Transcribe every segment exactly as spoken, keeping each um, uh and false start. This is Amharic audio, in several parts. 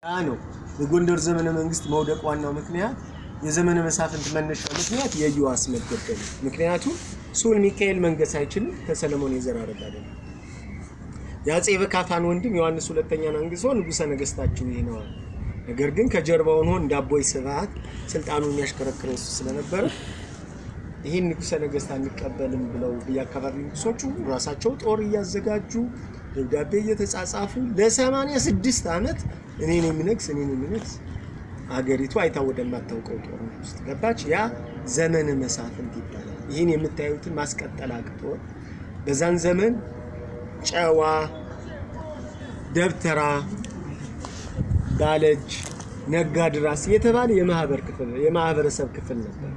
አኖ የጎንደር ዘመነ መንግስት መውደቅ ዋናው ምክንያት የዘመነ መሳፍንት መነሻ ምክንያት የኢዮአስ መገደል ምክንያቱም ሱል ሚካኤል መንገስ አይችልም ከሰለሞን የዘራረግ አይደለም ያጼ በካፋን ወንድም ዮሐንስ ሁለተኛ አንግሶ ንጉሰ ነገስታችሁ ይሄ ነው ነገር ግን ከጀርባው ሆኖ እንዳቦይ ስብሐት ስልጣኑን የሚያሽከረክረው ስለነበር ይሄን ንጉሰ ነገስት አንቀበልም ብለው በያካባቢው ንጉሶቹ ራሳቸው ጦር ያዘጋጁ ደብዳቤ እየተጻጻፉ ለ86 አመት እኔ ነኝ ምንክስ እኔ ነኝ ምንክስ አገሪቱ አይታወደም ማታውቀው ጦር ውስጥ ገባች ያ ዘመነ መሳፍንት ይባላል ይሄን የምታዩትን ማስቀጠል አቅቶ በዛን ዘመን ጨዋ ደብተራ ዳለጅ ነጋድራስ የተባለ የማህበር ክፍል የማህበረሰብ ክፍል ነበር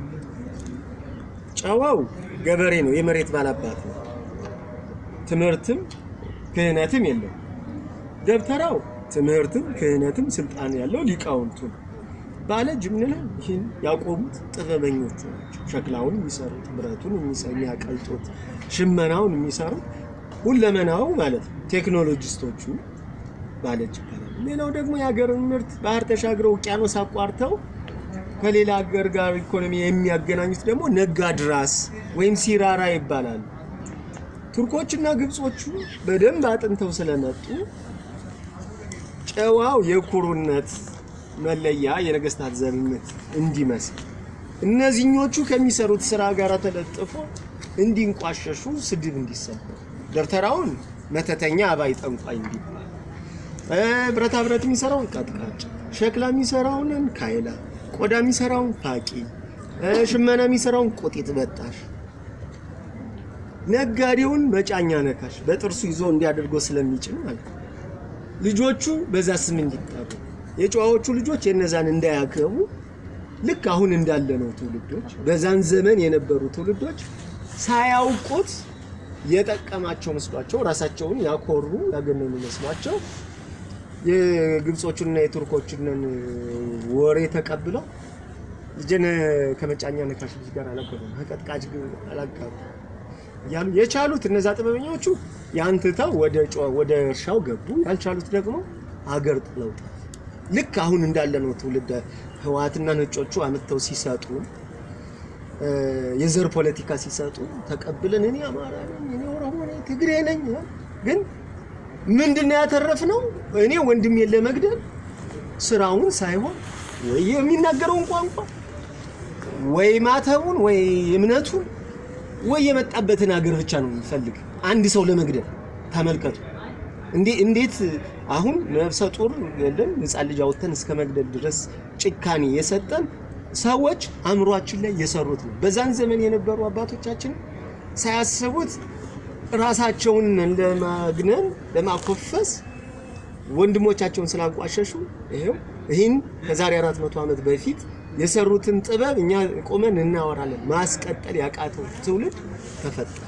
ጨዋው ገበሬ ነው የመሬት ባላባት ነው ትምርትም ክህነትም የለው ደብተራው ትምርትም ክህነትም ስልጣን ያለው ሊቃውንቱ ባለጅ ምን ነው ይሄን ያቆሙት ጥበበኞች ናቸው ሸክላውን የሚሰሩት ብረቱን የሚያቀልጡት ሽመናውን የሚሰሩት ሁለመናው ማለት ቴክኖሎጂስቶቹ ባለጅ ይባላል ሌላው ደግሞ ያገርን ምርት ባህር ተሻግረው ኡቂያኖስ አቋርተው ከሌላ ሀገር ጋር ኢኮኖሚ የሚያገናኙት ደግሞ ነጋድራስ ወይም ሲራራ ይባላል ቱርኮችና ግብጾቹ በደንብ አጥንተው ስለመጡ ጨዋው የኩሩነት መለያ የነገስታት ዘርነት እንዲመስል እነዚህኞቹ ከሚሰሩት ስራ ጋር ተለጥፎ እንዲንቋሸሹ ስድብ እንዲሰበው ደብተራውን መተተኛ አባይ ጠንቋይ እንዲባል ብረታ ብረት የሚሰራውን ቀጥቃጭ ሸክላ የሚሰራውን ካይላ ቆዳ የሚሰራውን ፋቂ ሽመና የሚሰራውን ቆጢት በጣሽ ነጋዴውን መጫኛ ነካሽ በጥርሱ ይዞ እንዲያደርጎ ስለሚጭን ማለት ልጆቹ በዛ ስም እንዲጣሩ የጨዋዎቹ ልጆች የነዛን እንዳያከቡ ልክ አሁን እንዳለ ነው ትውልዶች በዛን ዘመን የነበሩ ትውልዶች ሳያውቁት የጠቀማቸው መስሏቸው ራሳቸውን ያኮሩ ያገነኑ መስሏቸው የግብጾቹና የቱርኮቹን ወሬ ተቀብለው ልጅነ ከመጫኛ ነካሽ ጋር አላቆም ተቀጥቃጭ አላቀሩ ያሉ የቻሉት እነዛ ጥበበኞቹ ያንተታው ወደ ወደ እርሻው ገቡ ያልቻሉት ደግሞ ሀገር ጥለው ልክ አሁን እንዳለ ነው ትውልድ ህዋትና ነጮቹ አመጣው ሲሰጡ የዘር ፖለቲካ ሲሰጡ ተቀብለን እኔ አማራ ነኝ እኔ ኦሮሞ ነኝ ትግሬ ነኝ ግን ምንድነው ያተረፍነው እኔ ወንድም የለ መግደል ስራውን ሳይሆን ወይ የሚናገረውን ቋንቋ ወይ ማተቡን ወይ እምነቱን ወይ የመጣበትን ሀገር ብቻ ነው የሚፈልግ አንድ ሰው ለመግደል ተመልከቱ እንዴ እንዴት አሁን ነፍሰ ጡር የለም ህፃን ልጅ አውጥተን እስከ መግደል ድረስ ጭካኔ የሰጠን ሰዎች አምሯችን ላይ የሰሩት ነው በዛን ዘመን የነበሩ አባቶቻችን ሳያስቡት ራሳቸውን ለማግነን ለማኮፈስ ወንድሞቻቸውን ስላንቋሸሹ ይሄው ይሄን ከዛሬ አራት መቶ አመት በፊት የሰሩትን ጥበብ እኛ ቆመን እናወራለን ማስቀጠል ያቃተው ትውልድ ተፈጠረ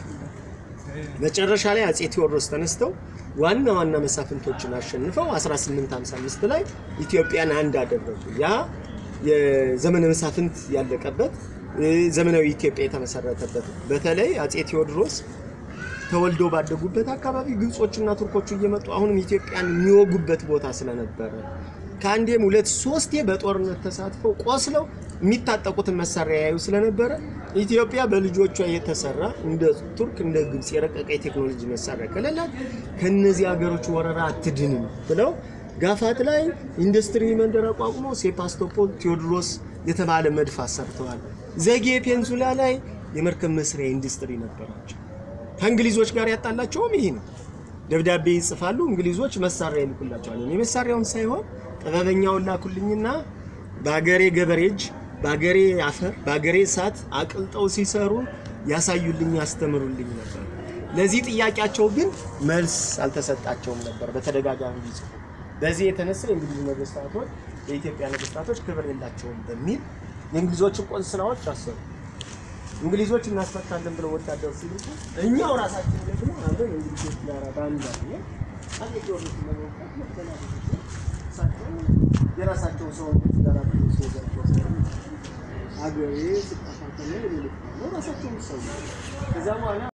መጨረሻ ላይ አጼ ቴዎድሮስ ተነስተው ዋና ዋና መሳፍንቶችን አሸንፈው አስራ ስምንት ሃምሳ አምስት ላይ ኢትዮጵያን አንድ አደረጉ ያ የዘመነ መሳፍንት ያለቀበት ዘመናዊ ኢትዮጵያ የተመሰረተበት በተለይ አጼ ቴዎድሮስ ተወልዶ ባደጉበት አካባቢ ግብጾችና ቱርኮቹ እየመጡ አሁንም ኢትዮጵያን የሚወጉበት ቦታ ስለነበረ ካንዴም ሁለት ሶስቴ በጦርነት ተሳትፈው ቆስለው የሚታጠቁትን መሳሪያ ያዩ ስለነበረ ኢትዮጵያ በልጆቿ የተሰራ እንደ ቱርክ እንደ ግብጽ የረቀቀ ቴክኖሎጂ መሳሪያ ከለላት ከነዚህ ሀገሮች ወረራ አትድንም ብለው ጋፋት ላይ ኢንዱስትሪ መንደር አቋቁሞ ሴፓስቶፖል ቴዎድሮስ የተባለ መድፍ አሰርተዋል ዘጌ ፔንሱላ ላይ የመርከብ መስሪያ ኢንዱስትሪ ነበራቸው ከእንግሊዞች ጋር ያጣላቸውም ይሄ ነው ደብዳቤ ይጽፋሉ እንግሊዞች መሳሪያ ይልኩላቸዋል እኔ መሳሪያውን ሳይሆን ጥበበኛውን ላኩልኝና ባገሬ ገበሬጅ ባገሬ አፈር ባገሬ ሳት አቅልጠው ሲሰሩ ያሳዩልኝ ያስተምሩልኝ ነበር ለዚህ ጥያቄያቸው ግን መልስ አልተሰጣቸውም ነበር በተደጋጋሚ ጊዜ በዚህ የተነሳ እንግሊዝ ነገስታቶች የኢትዮጵያ ነገስታቶች ክብር የላቸውም በሚል የእንግሊዞች ቆንስላዎች አሰሩ እንግሊዞች እናስፈታለን ብለው ወታደር ሲልኩ እኛው ራሳችን ደግሞ አብረን እንግሊዞች ጋር ባንዳ ነው አጥቂዎች ነው የራሳቸው ሰው ጋር ነው አገሬ ስጣፋተነ ነው ራሳቸው ሰው ከዛ በኋላ